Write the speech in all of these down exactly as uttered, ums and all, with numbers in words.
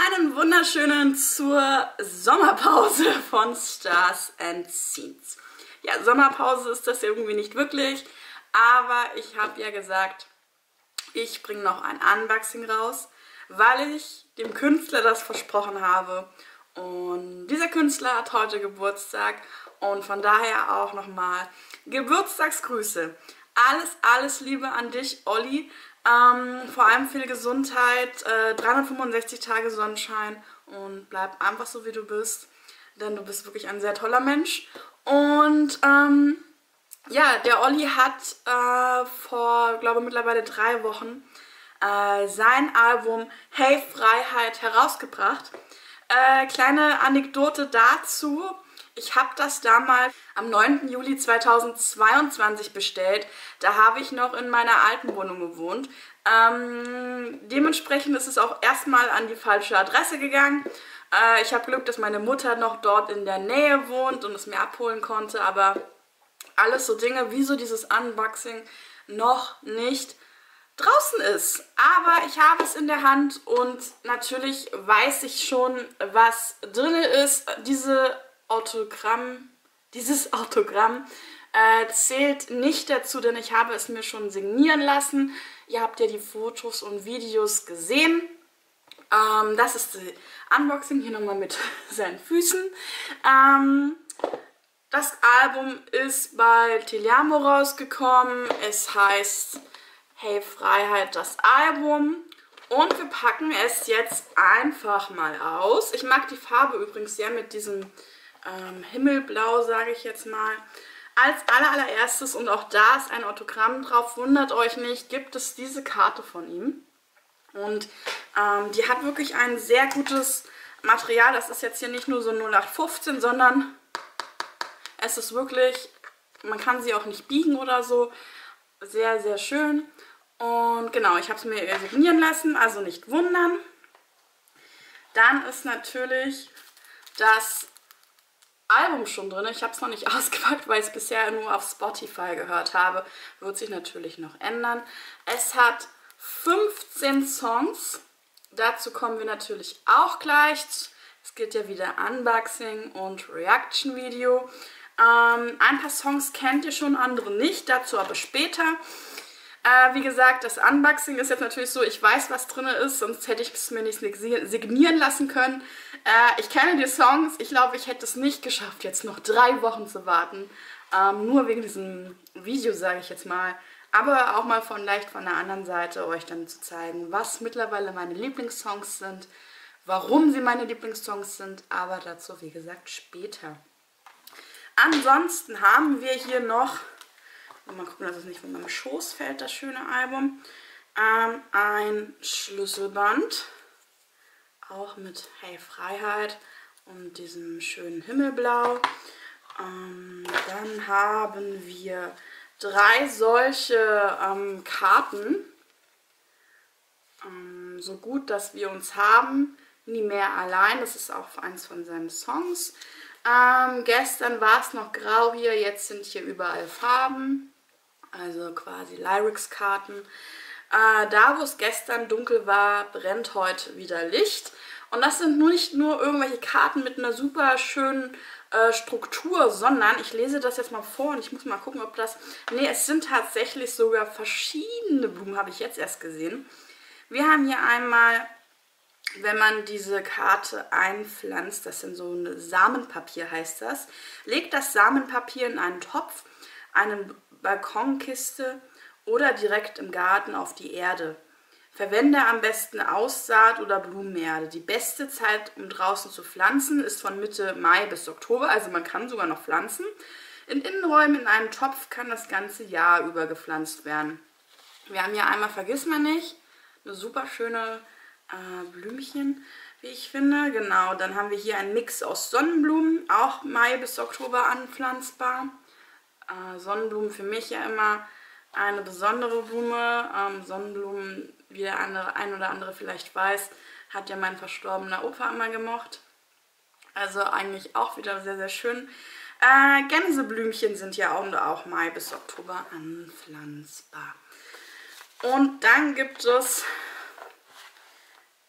Einen wunderschönen zur Sommerpause von Stars and Scenes. Ja, Sommerpause ist das irgendwie nicht wirklich, aber ich habe ja gesagt, ich bringe noch ein Unboxing raus, weil ich dem Künstler das versprochen habe. Und dieser Künstler hat heute Geburtstag und von daher auch nochmal Geburtstagsgrüße. Alles, alles Liebe an dich, Olli. Ähm, vor allem viel Gesundheit, äh, dreihundertfünfundsechzig Tage Sonnenschein und bleib einfach so, wie du bist, denn du bist wirklich ein sehr toller Mensch. Und ähm, ja, der Olli hat äh, vor, glaube ich, mittlerweile drei Wochen äh, sein Album Hey Freiheit herausgebracht. Äh, kleine Anekdote dazu. Ich habe das damals am neunten Juli zweitausendzweiundzwanzig bestellt. Da habe ich noch in meiner alten Wohnung gewohnt. Ähm, dementsprechend ist es auch erstmal an die falsche Adresse gegangen. Äh, ich habe Glück, dass meine Mutter noch dort in der Nähe wohnt und es mir abholen konnte. Aber alles so Dinge, wie so dieses Unboxing noch nicht draußen ist. Aber ich habe es in der Hand und natürlich weiß ich schon, was drin ist. Diese Autogramm, dieses Autogramm äh, zählt nicht dazu, denn ich habe es mir schon signieren lassen. Ihr habt ja die Fotos und Videos gesehen. Ähm, das ist die Unboxing, hier nochmal mit seinen Füßen. Ähm, das Album ist bei Tiliamo rausgekommen. Es heißt Hey Freiheit, das Album. Und wir packen es jetzt einfach mal aus. Ich mag die Farbe übrigens sehr mit diesem ähm, Himmelblau, sage ich jetzt mal. Als aller, allererstes, und auch da ist ein Autogramm drauf, wundert euch nicht, gibt es diese Karte von ihm. Und ähm, die hat wirklich ein sehr gutes Material. Das ist jetzt hier nicht nur so null acht fünfzehn, sondern es ist wirklich, man kann sie auch nicht biegen oder so. Sehr, sehr schön. Und genau, ich habe es mir signieren lassen, also nicht wundern. Dann ist natürlich das Album schon drin. Ich habe es noch nicht ausgepackt, weil ich es bisher nur auf Spotify gehört habe. Wird sich natürlich noch ändern. Es hat fünfzehn Songs. Dazu kommen wir natürlich auch gleich. Es geht ja wieder Unboxing und Reaction-Video. Ähm, ein paar Songs kennt ihr schon, andere nicht. Dazu aber später. Äh, wie gesagt, das Unboxing ist jetzt natürlich so, ich weiß, was drin ist, sonst hätte ich es mir nicht signieren lassen können. Äh, ich kenne die Songs, ich glaube, ich hätte es nicht geschafft, jetzt noch drei Wochen zu warten. Ähm, nur wegen diesem Video, sage ich jetzt mal. Aber auch mal von leicht von der anderen Seite euch dann zu zeigen, was mittlerweile meine Lieblingssongs sind, warum sie meine Lieblingssongs sind, aber dazu, wie gesagt, später. Ansonsten haben wir hier noch, mal gucken, dass es nicht von meinem Schoß fällt, das schöne Album. Ähm, ein Schlüsselband, auch mit Hey Freiheit und diesem schönen Himmelblau. Ähm, dann haben wir drei solche ähm, Karten. Ähm, so gut, dass wir uns haben, nie mehr allein. Das ist auch eins von seinen Songs. Ähm, gestern war es noch grau hier, jetzt sind hier überall Farben. Also quasi Lyrics-Karten. Äh, da, wo es gestern dunkel war, brennt heute wieder Licht. Und das sind nur nicht nur irgendwelche Karten mit einer super schönen äh, Struktur, sondern ich lese das jetzt mal vor und ich muss mal gucken, ob das... Ne, es sind tatsächlich sogar verschiedene Blumen, habe ich jetzt erst gesehen. Wir haben hier einmal, wenn man diese Karte einpflanzt, das sind so ein Samenpapier heißt das, legt das Samenpapier in einen Topf, einen Balkonkiste oder direkt im Garten auf die Erde. Verwende am besten Aussaat oder Blumenerde. Die beste Zeit, um draußen zu pflanzen, ist von Mitte Mai bis Oktober, also man kann sogar noch pflanzen. In Innenräumen in einem Topf kann das ganze Jahr über gepflanzt werden. Wir haben hier einmal Vergissmeinnicht, eine super schöne äh, Blümchen, wie ich finde. Genau, dann haben wir hier einen Mix aus Sonnenblumen, auch Mai bis Oktober anpflanzbar. Äh, Sonnenblumen für mich ja immer eine besondere Blume. Ähm, Sonnenblumen, wie der andere, ein oder andere vielleicht weiß, hat ja mein verstorbener Opa immer gemocht. Also eigentlich auch wieder sehr, sehr schön. Äh, Gänseblümchen sind ja auch, auch Mai bis Oktober anpflanzbar. Und dann gibt es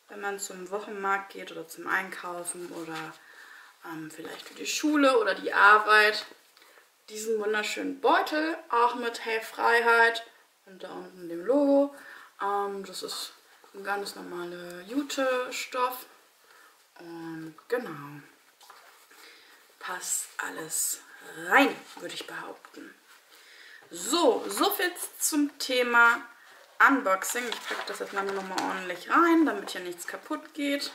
wenn man zum Wochenmarkt geht oder zum Einkaufen oder ähm, vielleicht für die Schule oder die Arbeit. Diesen wunderschönen Beutel, auch mit Hey Freiheit und da unten dem Logo. Ähm, das ist ein ganz normaler Jute-Stoff und genau, passt alles rein, würde ich behaupten. So, so viel zum Thema Unboxing. Ich packe das jetzt mal nur noch mal ordentlich rein, damit hier nichts kaputt geht.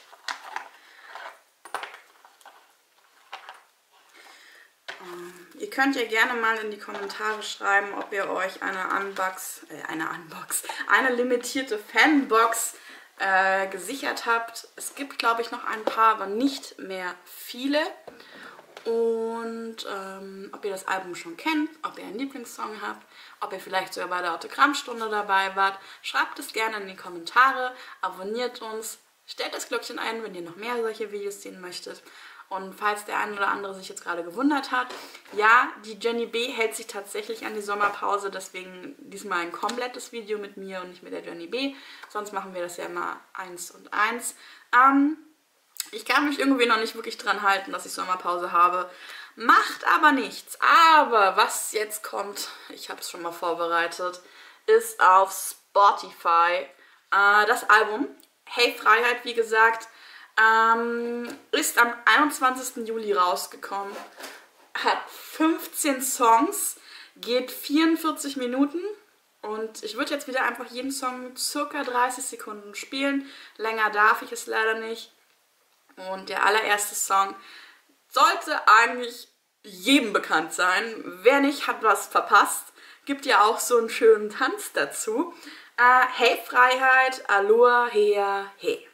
Ihr könnt ja gerne mal in die Kommentare schreiben, ob ihr euch eine Unbox, äh, eine Unbox, eine limitierte Fanbox äh, gesichert habt. Es gibt, glaube ich, noch ein paar, aber nicht mehr viele. Und ähm, ob ihr das Album schon kennt, ob ihr einen Lieblingssong habt, ob ihr vielleicht sogar bei der Autogrammstunde dabei wart. Schreibt es gerne in die Kommentare, abonniert uns, stellt das Glöckchen ein, wenn ihr noch mehr solche Videos sehen möchtet. Und falls der ein oder andere sich jetzt gerade gewundert hat, ja, die Jenny B hält sich tatsächlich an die Sommerpause, deswegen diesmal ein komplettes Video mit mir und nicht mit der Jenny B. Sonst machen wir das ja immer eins und eins. Ähm, ich kann mich irgendwie noch nicht wirklich dran halten, dass ich Sommerpause habe. Macht aber nichts. Aber was jetzt kommt, ich habe es schon mal vorbereitet, ist auf Spotify äh, das Album Hey Freiheit, wie gesagt. Ähm, ist am einundzwanzigsten Juli rausgekommen, hat fünfzehn Songs, geht vierundvierzig Minuten und ich würde jetzt wieder einfach jeden Song circa dreißig Sekunden spielen. Länger darf ich es leider nicht. Und der allererste Song sollte eigentlich jedem bekannt sein. Wer nicht, hat was verpasst. Gibt ja auch so einen schönen Tanz dazu. Äh, Hey Freiheit, Aloha, Hea, Hey.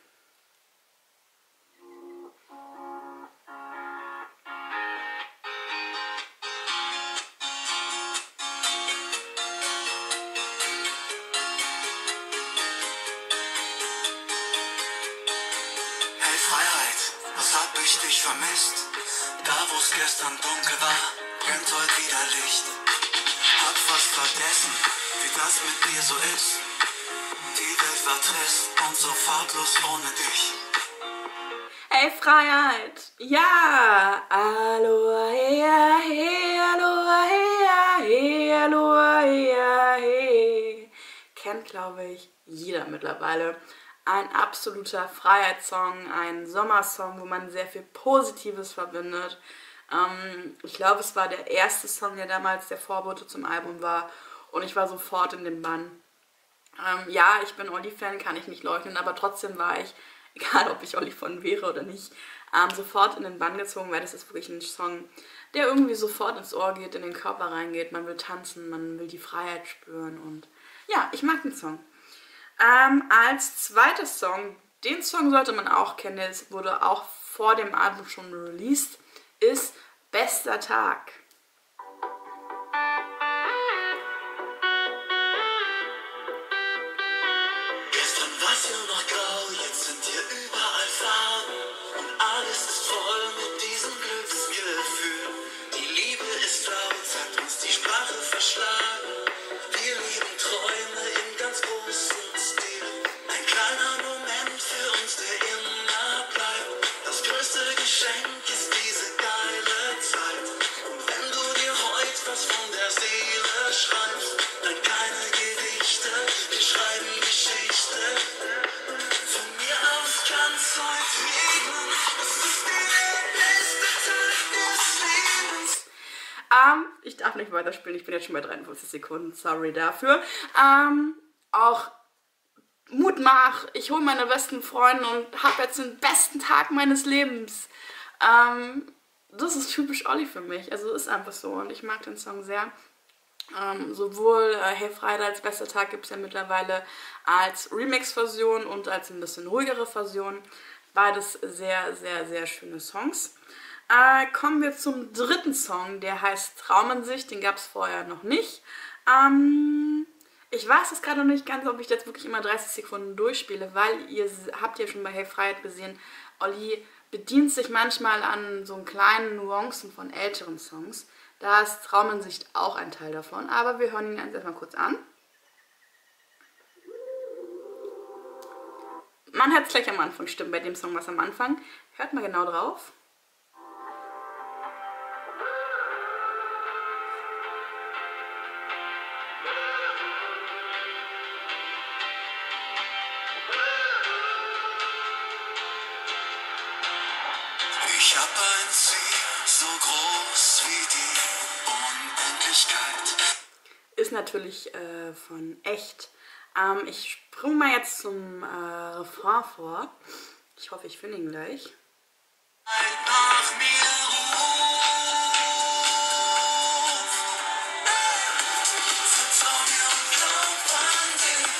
Vermisst. Da wo es gestern dunkel war, brennt heute wieder Licht. Hab fast vergessen, wie das mit dir so ist. Die Welt war trist und so farblos ohne dich. Hey Freiheit, ja, Aloha, hea, hey, Aloha, hea, hey, Aloha, hea, hey. Kennt, glaube ich, jeder mittlerweile. Ein absoluter Freiheitssong, ein Sommersong, wo man sehr viel Positives verbindet. Ähm, ich glaube, es war der erste Song, der damals der Vorbote zum Album war und ich war sofort in den Bann. Ähm, ja, ich bin Olli-Fan, kann ich nicht leugnen, aber trotzdem war ich, egal ob ich Olli-Fan wäre oder nicht, ähm, sofort in den Bann gezogen, weil das ist wirklich ein Song, der irgendwie sofort ins Ohr geht, in den Körper reingeht. Man will tanzen, man will die Freiheit spüren und ja, ich mag den Song. Ähm, als zweiter Song, den Song sollte man auch kennen, der wurde auch vor dem Album schon released, ist Bester Tag. Gestern war's ja noch grau, jetzt sind hier überall Farben und alles ist voll mit diesem Glücksgefühl. Die Liebe ist laut, hat uns die Sprache verschlagen. Wir lieben Träume im ganz großen Stil. Ein kleiner Moment für uns, der immer bleibt. Das größte Geschenk ist diese geile Zeit. Und wenn du dir heute was von der Seele schreibst, dann keine Gedichte, wir schreiben Geschichte. Von mir aus kann's heute regnen. Es ist der beste Tag des Lebens. Ähm, ich darf nicht weiterspielen, ich bin jetzt schon bei dreiundfünfzig Sekunden, sorry dafür. Ähm, auch Mutmach, ich hole meine besten Freunde und habe jetzt den besten Tag meines Lebens. Ähm, das ist typisch Olli für mich, also ist einfach so und ich mag den Song sehr. Ähm, sowohl äh, Hey Freiheit als Bester Tag gibt es ja mittlerweile als Remix-Version und als ein bisschen ruhigere Version. Beides sehr, sehr, sehr schöne Songs. Äh, kommen wir zum dritten Song, der heißt Traumansicht, den gab es vorher noch nicht. Ähm, ich weiß jetzt gerade noch nicht ganz, ob ich jetzt wirklich immer dreißig Sekunden durchspiele, weil ihr habt ja schon bei Hey Freiheit gesehen, Olli bedient sich manchmal an so kleinen Nuancen von älteren Songs. Da ist Traumansicht auch ein Teil davon, aber wir hören ihn jetzt erstmal kurz an. Man hört es gleich am Anfang, stimmt, bei dem Song was am Anfang. Hört mal genau drauf. Ich hab ein Ziel, so groß wie die Unendlichkeit. Ist natürlich äh, von Echt. Ähm, ich springe mal jetzt zum äh, Refrain vor. Ich hoffe, ich finde ihn gleich. Nach mir ruf, vertrau mir und glaub an dich.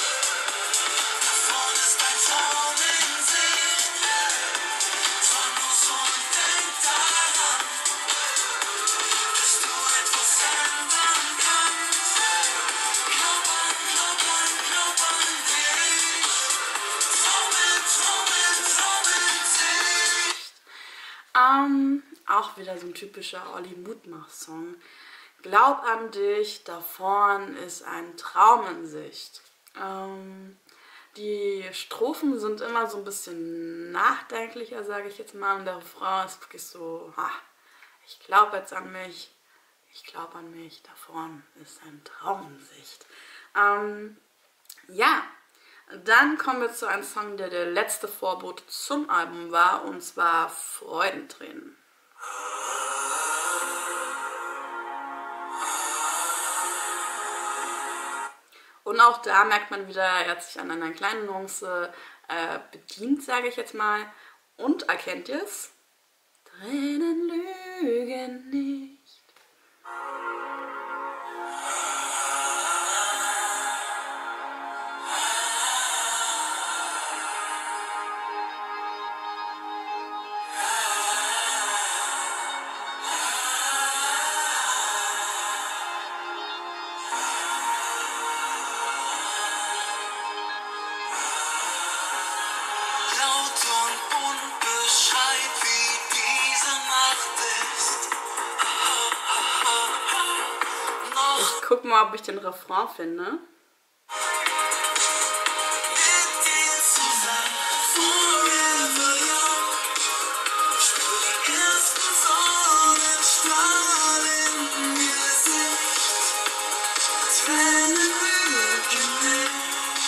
Davon ist ein Traum in sich. Fahr los und denk daran, dass du etwas ändern kannst. Glaub an, glaub an, glaub an dich. Traumel, traumel, traumel sich. Ähm, auch wieder so ein typischer Olli Mutmach-Song. Glaub an dich, da vorn ist ein Traum in Sicht. Ähm, die Strophen sind immer so ein bisschen nachdenklicher, sage ich jetzt mal. Und der Refrain ist wirklich so, ha, ich glaube jetzt an mich, ich glaube an mich, da vorn ist ein Traum in Sicht. Ähm, ja, dann kommen wir zu einem Song, der der letzte Vorbote zum Album war, und zwar Freudentränen. Und auch da merkt man wieder, er hat sich an einer kleinen Nuance äh, bedient, sage ich jetzt mal. Und erkennt ihr es? Tränen lügen nicht. Laut und unbeschreib, wie diese Nacht ist. Noch Ich guck mal, ob ich den Refrain finde. mit dir zusammen, forever young. Spür die ersten Sonnenstrahlen in mir Sicht. Tränen lügen nicht.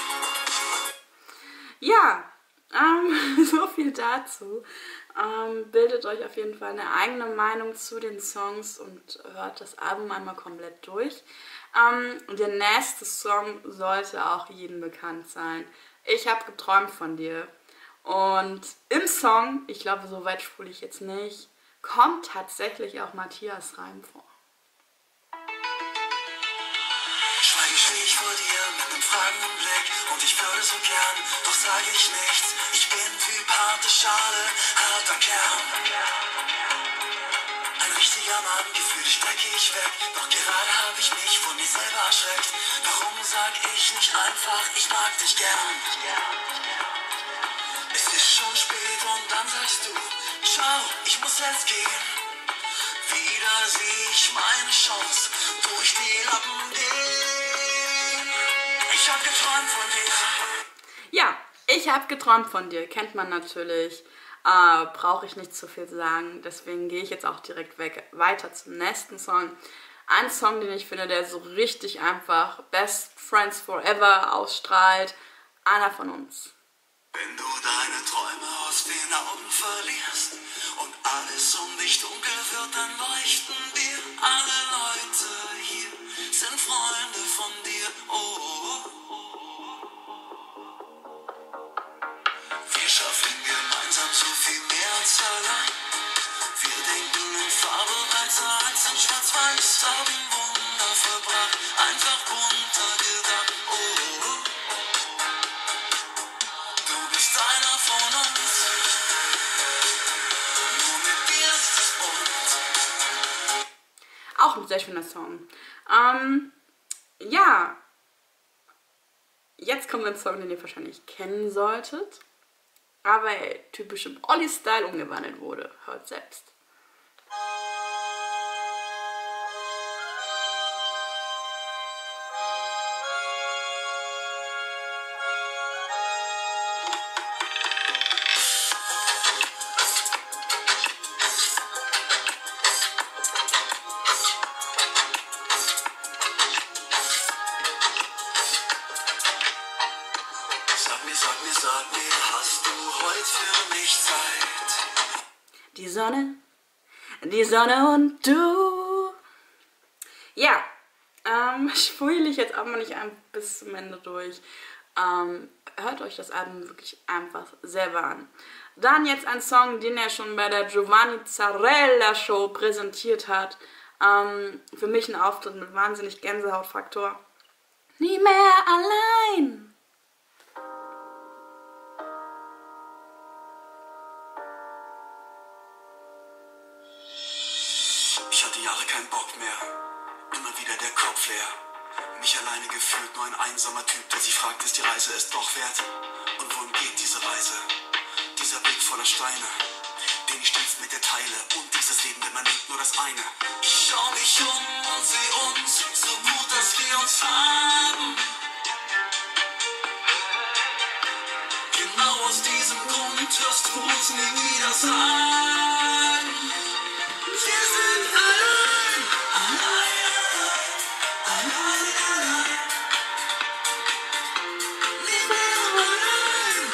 Ja, ähm, so viel dazu. Ähm, bildet euch auf jeden Fall eine eigene Meinung zu den Songs und hört das Album einmal komplett durch. Ähm, der nächste Song sollte auch jedem bekannt sein. Ich habe geträumt von dir. Und im Song, ich glaube, so weit spule ich jetzt nicht, kommt tatsächlich auch Matthias Reim vor. Schweigend stehe ich vor dir mit einem fragenden Blick und ich würde so gern, doch sage ich nichts. Ich bin Typ harte Schale, harter Kern. Ein richtiger Mann, Gefühle stecke ich weg, doch gerade habe ich mich von mir selber erschreckt. Warum sag ich nicht einfach, ich mag dich gern? Es ist schon spät und dann sagst du, ciao, ich muss jetzt gehen. Wieder sehe ich meine Chance durch die Lappen gehen. Ich hab geträumt von dir. Ja, ich habe geträumt von dir. Kennt man natürlich. Äh, Brauche ich nicht zu viel sagen. Deswegen gehe ich jetzt auch direkt weg, weiter zum nächsten Song. Ein Song, den ich finde, der so richtig einfach Best Friends Forever ausstrahlt. Einer von uns. Wenn du deine Träume aus den Augen verlierst und alles um dich dunkel wird, dann leuchten dir alle Leute hier, sind Freunde von dir. Oh, oh, oh. Wir schaffen gemeinsam so viel mehr als allein. Wir denken in Farbe weiter als in Schwarz-Weiß, haben Wunder verbracht, einfach bunter gedacht. Oh, oh, oh. Du bist einer von uns. Nur mit dir ist es bunt. Auch ein sehr schöner Song. Ähm, ja, jetzt kommt ein Song, den ihr wahrscheinlich kennen solltet, aber typisch im Olli-Style umgewandelt wurde. Hört selbst. heute für mich Zeit. Die Sonne, die Sonne und du. Ja, ähm, spule ich jetzt aber nicht ein bis zum Ende durch. Ähm, hört euch das Album wirklich einfach selber an. Dann jetzt ein Song, den er schon bei der Giovanni Zarella Show präsentiert hat. Ähm, für mich ein Auftritt mit wahnsinnig Gänsehautfaktor. Nie mehr allein. Ich hatte Jahre keinen Bock mehr, immer wieder der Kopf leer. Mich alleine gefühlt, nur ein einsamer Typ, der sich fragt, ist die Reise es doch wert? Und wohin geht diese Reise? Dieser Weg voller Steine, den ich stets mit dir teile. Und dieses Leben, denn man lebt nur das eine. Ich schau mich um und seh uns, so gut, dass wir uns haben. Genau aus diesem Grund hörst du uns nie wieder sagen. Wir sind allein, allein, allein, allein, nicht mehr allein,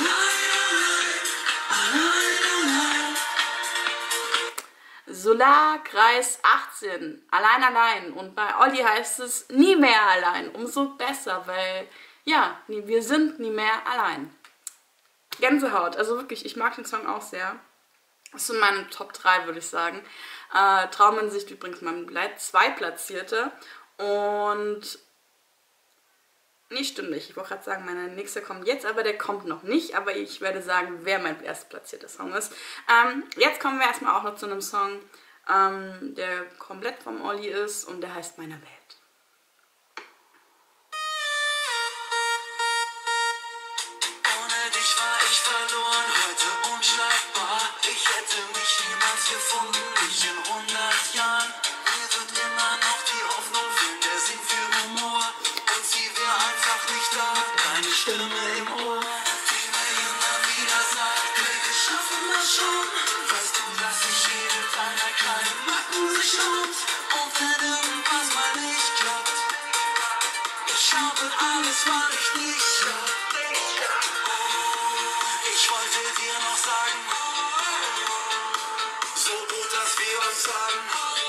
allein, allein, allein, allein. Solarkreis achtzehn, allein, allein. Und bei Olli heißt es nie mehr allein. Umso besser, weil, ja, wir sind nie mehr allein. Gänsehaut, also wirklich, ich mag den Song auch sehr. Das sind meine Top drei, würde ich sagen. Äh, Trauminsicht übrigens mein Zweitplatzierte. Und nee, stimmt nicht. Ich wollte gerade sagen, meine nächste kommt jetzt, aber der kommt noch nicht. Aber ich werde sagen, wer mein erstplatzierter Song ist. Ähm, jetzt kommen wir erstmal auch noch zu einem Song, ähm, der komplett vom Olli ist und der heißt Meine Welt. Ohne dich war ich verloren, heute unschlagbar. Ich hätte mich niemals gefunden, nicht in hundert Jahren. Mir wird immer noch die Hoffnung fehlen, der Sinn für Humor. Und sie wäre einfach nicht da, keine Stimme im Ohr. Die mir immer wieder sagt, hey, wir schaffen das schon. Weißt du, dass ich jede deiner kleinen Macken sich lohnt. Und wenn irgendwas mal nicht klappt, ich habe alles, weil ich nicht hab. Ich wollte dir noch sagen, so gut, dass wir uns haben.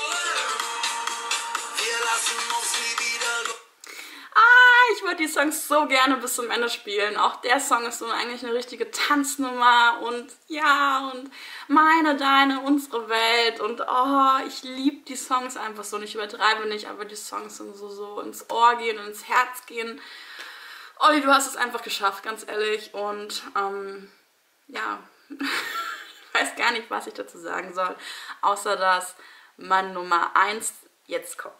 Wir lassen uns nie wieder los. Ah, ich würde die Songs so gerne bis zum Ende spielen. Auch der Song ist so eigentlich eine richtige Tanznummer und ja, und meine, deine, unsere Welt und oh, ich liebe die Songs einfach so. Und ich übertreibe nicht, aber die Songs sind so, so ins Ohr gehen, ins Herz gehen. Olli, du hast es einfach geschafft, ganz ehrlich. Und ähm, ja, ich weiß gar nicht, was ich dazu sagen soll, außer dass Mann Nummer eins jetzt kommt.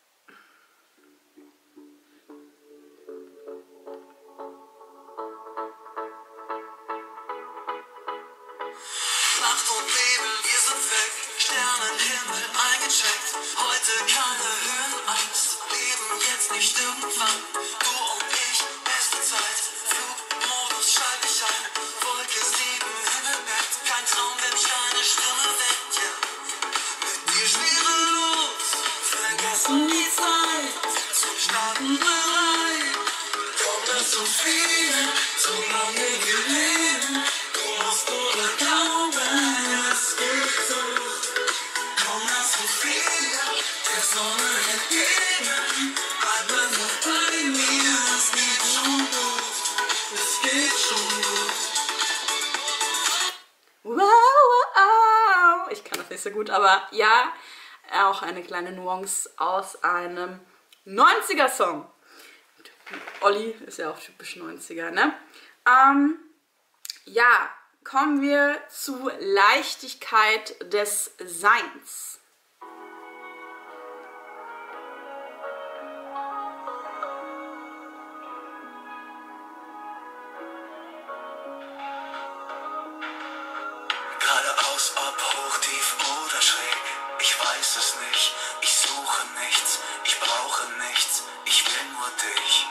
Nacht und Nebel, wir sind weg, Sternenhimmel eingecheckt. Heute keine Höhenangst, leben jetzt nicht irgendwann. Du und ich, beste Zeit, Flugmodus schalte ich ein. Wolke sieben, Himmelbett, kein Traum, wenn ich deine Stimme weckt, yeah. Mit dir schwerelos, vergessen die Zeit, zum Starten bereit. Komm, lass uns fliegen, so lange wir leben. Du musst nur glauben, es geht so. Komm, lass uns fliegen, der Sonne entgegen. Bleibe noch bei mir, es geht schon gut, es geht schon gut. Wow, wow. Ich kann das nicht so gut, aber ja, auch eine kleine Nuance aus einem neunziger-Song. Olli ist ja auch typisch neunziger, ne? Ähm, ja, kommen wir zu Leichtigkeit des Seins. Geradeaus, ob hoch, tief oder schräg, ich weiß es nicht, ich suche nichts, ich brauche nichts, ich will nur dich.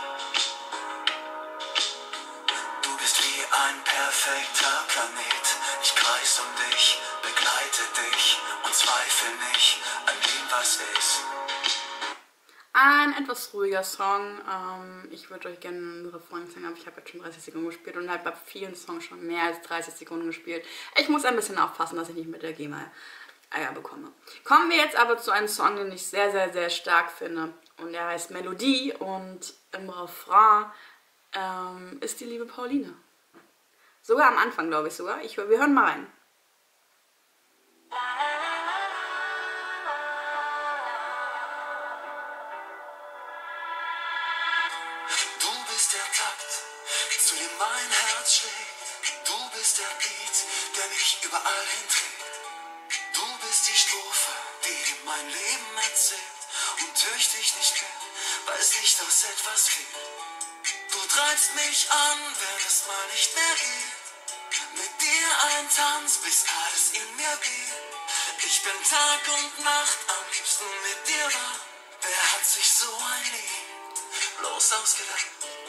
Du bist wie ein perfekter Planet, ich kreis um dich, begleite dich und zweifle nicht an dem, was ist. Ein etwas ruhiger Song. Ähm, ich würde euch gerne einen Refrain sagen, aber ich habe jetzt schon dreißig Sekunden gespielt und habe bei vielen Songs schon mehr als dreißig Sekunden gespielt. Ich muss ein bisschen aufpassen, dass ich nicht mit der GEMA Eier bekomme. Kommen wir jetzt aber zu einem Song, den ich sehr, sehr, sehr stark finde. Und der heißt Melodie und im Refrain ähm, ist die liebe Pauline. Sogar am Anfang, glaube ich sogar. Ich, wir hören mal rein. Du bist der Takt, zu dem mein Herz schlägt. Du bist der Beat, der mich überall hinträgt. Du bist die Strophe, die mein Leben erzählt. Und töcht dich nicht mehr, weiß nicht, dass etwas fehlt. Du treibst mich an, wenn es mal nicht mehr geht. Mit dir ein Tanz, bis alles in mir geht. Ich bin Tag und Nacht, am liebsten mit dir wach. Wer hat sich so ein Lied bloß ausgedacht?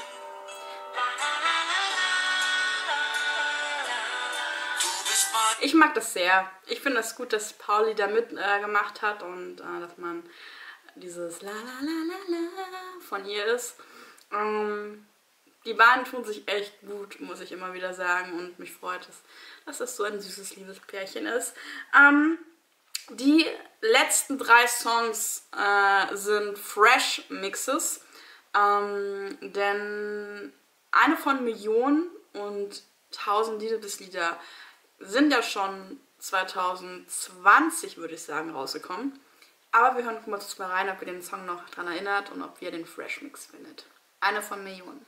Ich mag das sehr. Ich finde es gut, dass Pauli da mitgemacht äh, hat und äh, dass man dieses La La La La La von ihr ist. Ähm, die beiden tun sich echt gut, muss ich immer wieder sagen, und mich freut es, dass das so ein süßes Liebespärchen ist. Ähm, die letzten drei Songs äh, sind Fresh Mixes, ähm, denn eine von Millionen und tausend Liebeslieder sind ja schon zwanzig zwanzig, würde ich sagen, rausgekommen. Aber wir hören mal mal rein, ob ihr den Song noch daran erinnert und ob ihr den Fresh Mix findet. Eine von Millionen.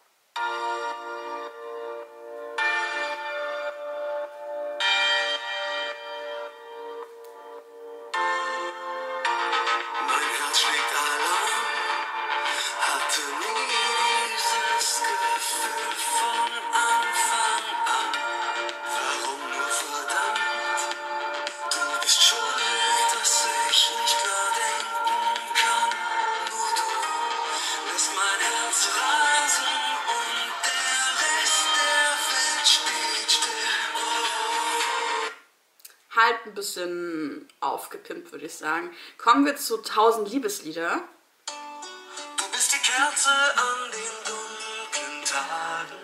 Mein Herz schlägt Alarm, hatte nie dieses Gefühl von Anfang an. Warum nur verdammt? Du bist schuld, dass ich nicht klar denken kann. Nur du lässt mein Herz rasen und der Rest der Welt steht still. Oh. Halt ein bisschen aufgepimpt, würde ich sagen. Kommen wir zu tausend Liebeslieder. Du bist die Kerze an den dunklen Tagen.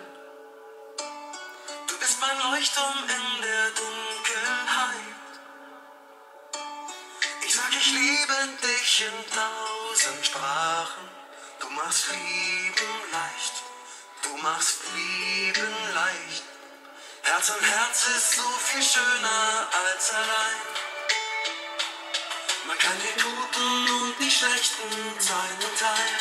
Du bist mein Leuchtturm in der Dunkelheit. Ich sag, ich liebe dich in tausend Sprachen. Du machst Lieben leicht. Du machst Lieben leicht. Herz an Herz ist so viel schöner als allein. Man kann die guten und die schlechten Zeiten teilen.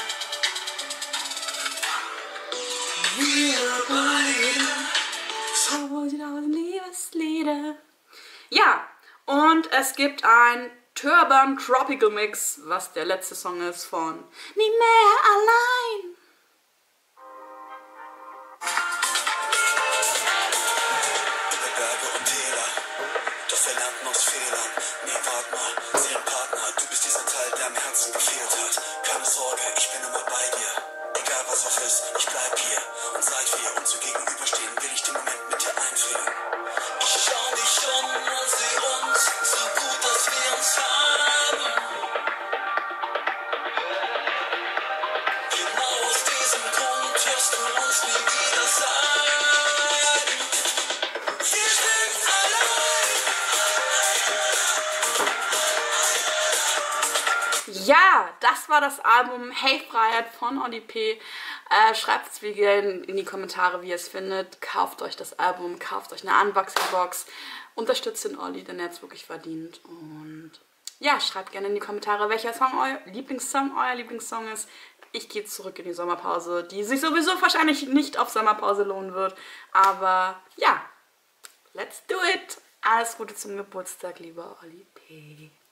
Wir beide. tausend Liebeslieder. Ja, und es gibt ein Turban Tropical Mix, was der letzte Song ist von Nie mehr allein. Über Berge und Täler, doch wir lernten aus Fehlern. Nee, wart mal, Seelenpartner, du bist dieser Teil, der am Herzen gefehlt hat. Keine Sorge, ich bin immer bei dir. Egal was auch ist, ich bleib hier. Und seit wir uns so gegenüberstehen, will ich den Moment mit dir einfrieren. Ich schau dich um und seh uns, so gut, dass wir uns haben. Genau aus diesem Grund wirst du uns nie wieder sagen. Wir sind allein. Ja, das war das Album Hey Freiheit von Olli P. Äh, schreibt es wie gerne in die Kommentare, wie ihr es findet. Kauft euch das Album, kauft euch eine Unboxing-Box. Unterstützt den Olli, denn er hat es wirklich verdient. Und ja, schreibt gerne in die Kommentare, welcher Song euer Lieblingssong euer Lieblingssong ist. Ich gehe zurück in die Sommerpause, die sich sowieso wahrscheinlich nicht auf Sommerpause lohnen wird. Aber ja, let's do it. Alles Gute zum Geburtstag, lieber Olli P.